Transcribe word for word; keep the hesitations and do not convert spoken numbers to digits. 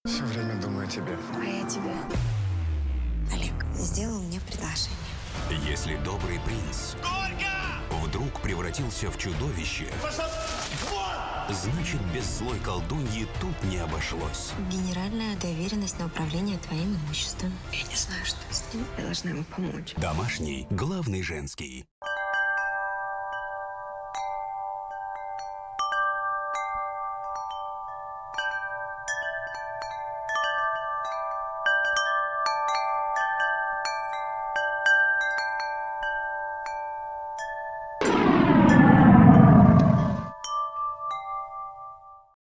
Все время думаю о тебе. А я тебе. Олег сделал мне предложение. Если добрый принц Горько! вдруг превратился в чудовище, Пошел вон! значит, без злой колдуньи тут не обошлось. Генеральная доверенность на управление твоим имуществом. Я не знаю, что с ним. Я должна ему помочь. Домашний, главный женский.